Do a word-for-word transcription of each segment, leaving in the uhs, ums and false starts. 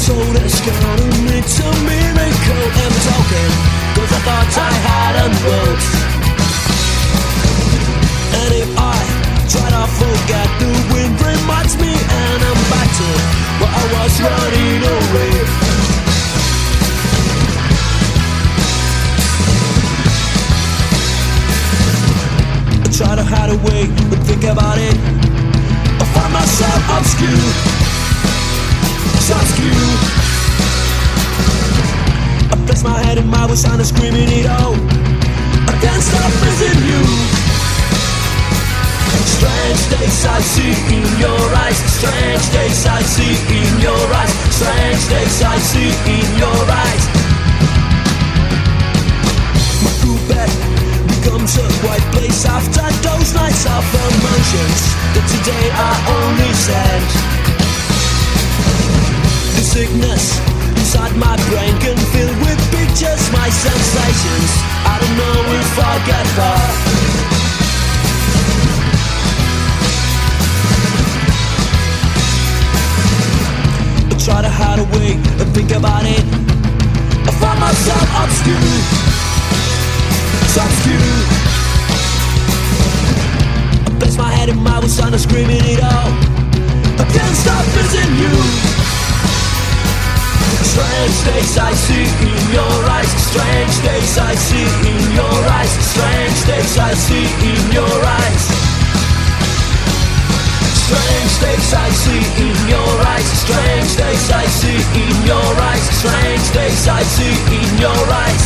So that's gonna mean a miracle. I'm talking, cause I thought I had a boat. And if I try to forget, the wind reminds me, and I'm back to where I was running away. I try to hide away, but think about it, I find myself obscure, so obscure. I place my head in my voice and I'm screaming it out, I can't stop missing you. Strange days I see in your eyes, strange days I see in your eyes, strange days I see in your eyes. My cool bed becomes a white place after those nights of emotions that today I only send. The sickness inside my brain can fill with pictures, my sensations, I don't know if I get her. Try to hide away and think about it, I find myself obscure, so obscure. I place my head in my voice and I'm screaming it out, I can't stop missing you. Strange days I see in your eyes, strange days I see in your eyes, strange days I see in your eyes. Strange days I see in your eyes, strange days I see in your eyes, strange days I see in your eyes.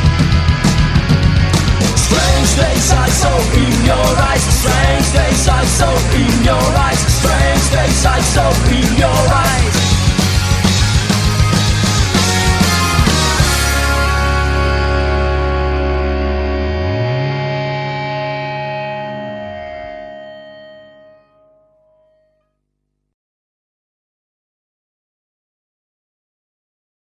Strange days I saw in your eyes, strange days I saw in your eyes, strange days I saw in your